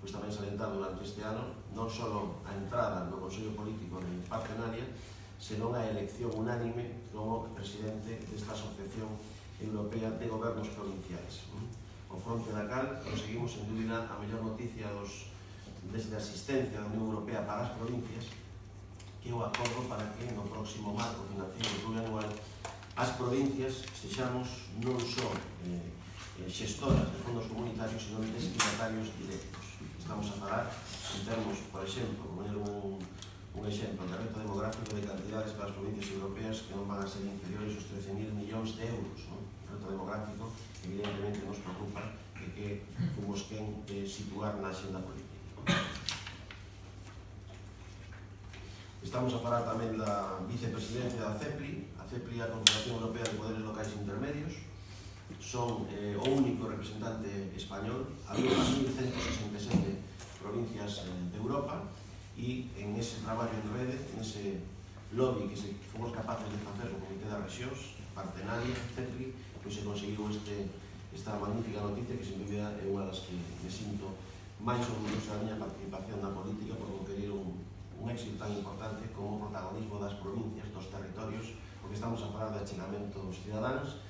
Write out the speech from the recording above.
pois tamén salientar durante este ano non só a entrada no Consello Político de Partenaria, senón a elección unánime como presidente desta Asociación Europea de Gobernos Provinciais. O fronte da cal conseguimos, en dúbida, a mellor noticia desde a asistencia da Unión Europea para as provincias, que é o acordo para que no próximo marco financiero plurianual as provincias sexamos non só xestoras de fondos comunitarios, senón destinatarios directos. Estamos a falar en termos, por exemplo, poner un exemplo de reto demográfico de cantidades para as provincias europeas que non van a ser inferiores aos 13.000 millóns de euros. O reto demográfico, evidentemente, nos preocupa e que fomos quen situar na axenda política. Estamos a falar tamén da vicepresidencia da CEPLI. A CEPLI é a Confederación Europea de Poderes Locais Intermedios. Son o único representante español. Agrupa 1.167 provincias de Europa e en ese traballo en rede, en ese lobby que fomos capaces de facer no Comité das Rexións, Partenaria, CEPLI, pois se conseguiu esta magnífica noticia que, sin dúbida, é unha das que me sinto máis orgullosa da miña participación na política por conquerir un éxito tan importante como o protagonismo das provincias, dos territorios, porque estamos a falar de achegamento dos cidadáns